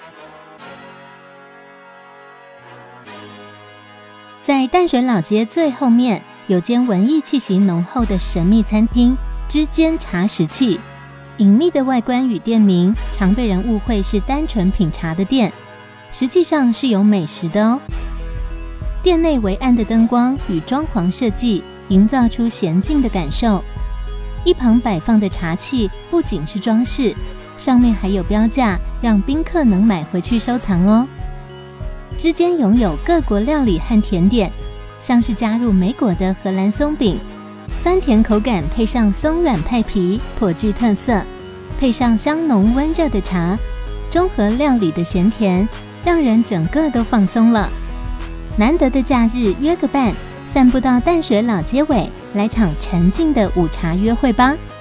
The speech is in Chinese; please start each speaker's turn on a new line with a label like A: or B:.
A: 在淡水老街最后面有间文艺气息浓厚的神秘餐厅之间茶食器，隐秘的外观与店名常被人误会是单纯品茶的店，实际上是有美食的哦。店内微暗的灯光与装潢设计营造出娴静的感受，一旁摆放的茶器不仅是装饰，上面还有标价，让宾客能买回去收藏哦。之间拥有各国料理和甜点，像是加入莓果的荷兰松饼，酸甜口感配上松软派皮，颇具特色。配上香浓温热的茶，中和料理的咸甜，让人整个都放松了。难得的假日约个伴，散步到淡水老街尾，来场沉静的午茶约会吧。